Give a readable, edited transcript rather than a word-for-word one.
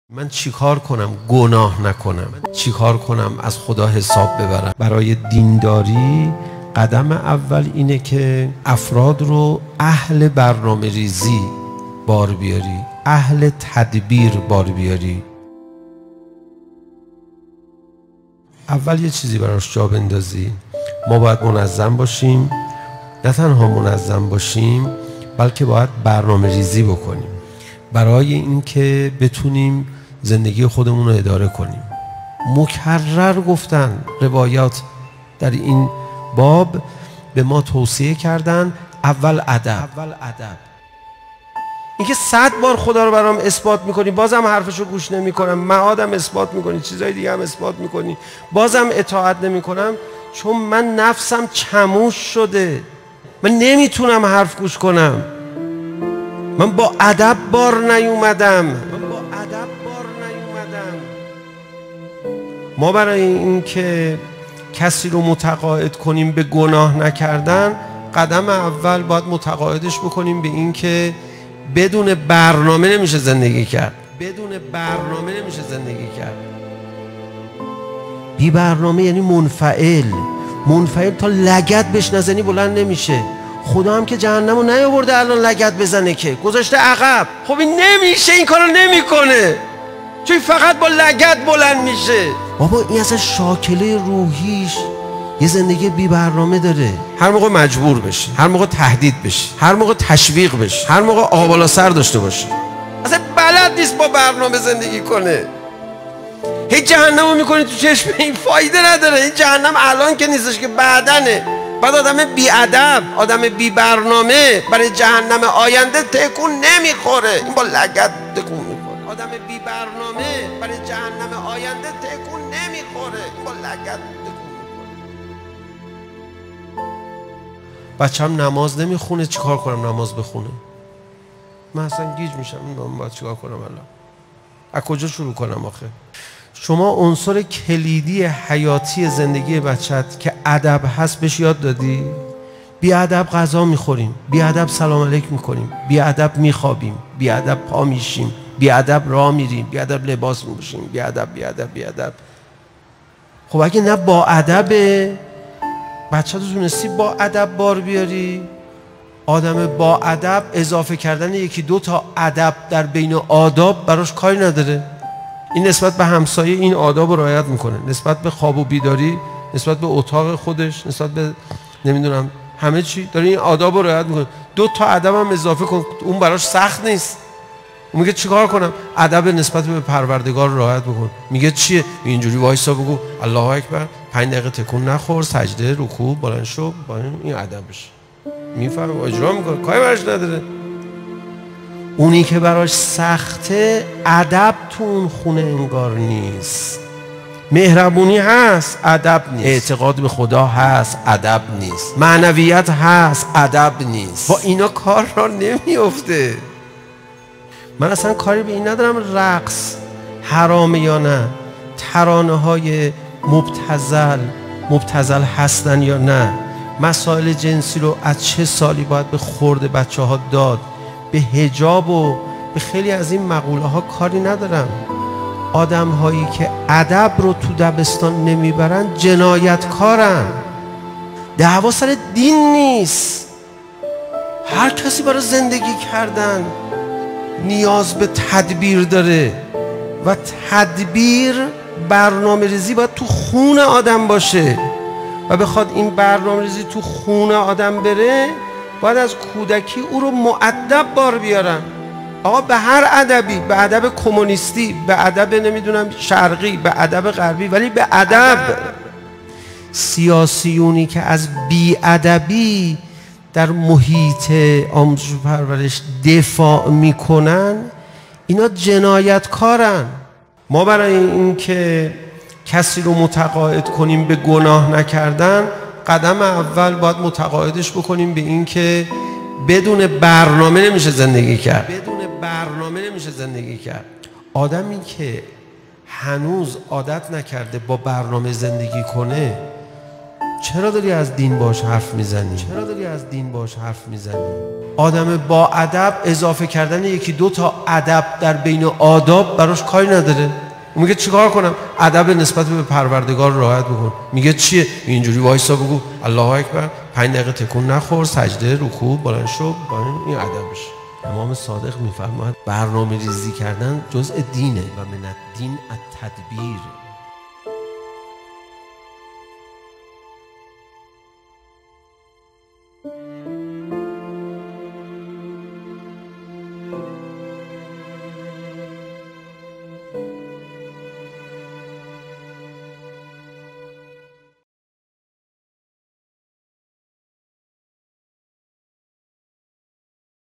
من چیکار کنم گناه نکنم؟ چیکار کنم از خدا حساب ببرم؟ برای دینداری قدم اول اینه که افراد رو اهل برنامه ریزی بار بیاری، اهل تدبیر بار بیاری. اول یه چیزی براش جا بندازی. ما باید منظم باشیم، نه تنها منظم باشیم بلکه باید برنامه ریزی بکنیم برای اینکه بتونیم زندگی خودمون رو اداره کنیم. مکرر گفتن روایات در این باب به ما توصیه کردن اول ادب. اینکه 100 بار خدا رو برام اثبات میکنی بازم حرفشو گوش نمیکنم، معادم اثبات میکنی، چیزای دیگه هم اثبات میکنی، بازم اطاعت نمیکنم، چون من نفسم چموش شده، من نمیتونم حرف گوش کنم، من با ادب بار نیومدم. ما برای این که کسی رو متقاعد کنیم به گناه نکردن، قدم اول باید متقاعدش بکنیم به این که بدون برنامه نمیشه زندگی کرد. بی برنامه یعنی منفعل تا لگد بهش نزنی بلند نمیشه. خدا هم که جهنمو نیاورده الان لگد بزنه، که گذاشته عقب. خب این نمیشه، این کارو نمیکنه، چون فقط با لگد بلند میشه. بابا این اصلا شاکله روحیش یه زندگی بی برنامه داره. هر موقع مجبور بشه، هر موقع تهدید بشه، هر موقع تشویق بشه، هر موقع آب بالا سر داشته باشه. اصلا بلد نیست با برنامه زندگی کنه. هیچ جهنمو میکنی تو چشم این، فایده نداره. این جهنم الان که نیستش، که بعدنه. بعد آدم بی ادب، آدم بی برنامه برای جهنم آینده تکون نمیخوره. این با لگد تکون میخوره. آدم بی برنامه برای جهنم آینده تکون نمیخوره. این با لگد تکون میخوره. بچه‌م نماز نمیخونه، چیکار کنم نماز بخونه؟ من اصلا گیج میشم، من باید چیکار کنم الان؟ از کجا شروع کنم آخه؟ شما عنصر کلیدی حیاتی زندگی بچت که ادب هست بهش یاد دادی؟ بی ادب غذا میخوریم، بی ادب سلام علیک میکنیم، بی ادب میخوابیم، بی ادب پا میشیم، بی ادب راه میریم، بی ادب لباس میپوشیم، بی ادب. خب اگه نه با ادبه، بچه تو تونستی با ادب بار بیاری؟ آدم با ادب اضافه کردن یکی دو تا ادب در بین آداب براش کاری نداره. این نسبت به همسایه این آداب رو رعایت میکنه، نسبت به خواب و بیداری، نسبت به اتاق خودش، نسبت به نمیدونم همه چی داره این آداب رو رعایت میکنه. دو تا ادب هم اضافه کن، اون براش سخت نیست. اون میگه چیکار کنم؟ ادب نسبت به پروردگار رو رعایت بکن. میگه چیه؟ اینجوری وایسا بگو الله اکبر، 5 دقیقه تکون نخور، سجده، رکوع، بلند شو، با این ادبش. میفهمه و اجرا میکنه، کاری براش نداره. اونی که براش سخته ادب تو اون خونه انگار نیست. مهربونی هست، ادب نیست. اعتقاد به خدا هست، ادب نیست. معنویت هست، ادب نیست. با اینا کار را نمیفته. من اصلا کاری به این ندارم رقص حرامه یا نه، ترانه های مبتذل هستن یا نه، مسائل جنسی رو از چه سالی باید به خورد بچه ها داد، به حجاب و به خیلی از این مقوله ها کاری ندارم. آدم هایی که ادب رو تو دبستان نمیبرن جنایتکارن. دعوا سر دین نیست. هر کسی برای زندگی کردن نیاز به تدبیر داره و تدبیر، برنامه ریزی باید تو خون آدم باشه و بخواد این برنامه ریزی تو خون آدم بره، باید از کودکی او رو مؤدب بار بیارن. آقا به هر ادبی، به ادب کمونیستی، به ادب نمیدونم شرقی، به ادب غربی، ولی به ادب. سیاسیونی که از بی ادبی در محیط آموزش و پرورش دفاع میکنن، اینا جنایتکارن. ما برای این که کسی رو متقاعد کنیم به گناه نکردن، قدم اول باید متقاعدش بکنیم به این که بدون برنامه نمیشه زندگی کرد. آدمی که هنوز عادت نکرده با برنامه زندگی کنه، چرا داری از دین باش حرف میزنی؟ چرا داری از دین باش حرف میزنی؟ آدم با ادب اضافه کردن یکی دو تا ادب در بین آداب براش کاری نداره. میگه چیکار کنم؟ ادب نسبت به پروردگار رعایت بکن. میگه چیه؟ اینجوری وایسا بگو الله اکبر، 5 دقیقه تکون نخور، سجده، رکوع، بلند شو، این ادبش. امام صادق میفرماید برنامه ریزی کردن جزء دینه و من الدین التدبیر.